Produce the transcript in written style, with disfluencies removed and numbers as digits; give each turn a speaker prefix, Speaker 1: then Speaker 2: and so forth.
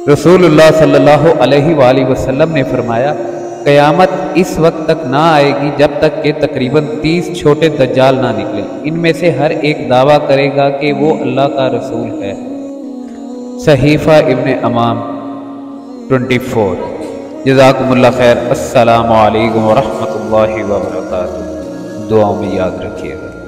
Speaker 1: रसूलुल्लाह सल्लल्लाहु अलैहि वसल्लम ने फरमाया, क़यामत इस वक्त तक ना आएगी जब तक कि तकरीबन 30 छोटे दज्जाल ना निकले। इनमें से हर एक दावा करेगा कि वो अल्लाह का रसूल है। सहीफ़ा इब्न अमाम 24। जज़ाकुमुल्लाह खैर। अस्सलामु अलैकुम व रहमतुल्लाहि व बरकातुहू। दुआओं में याद रखिएगा।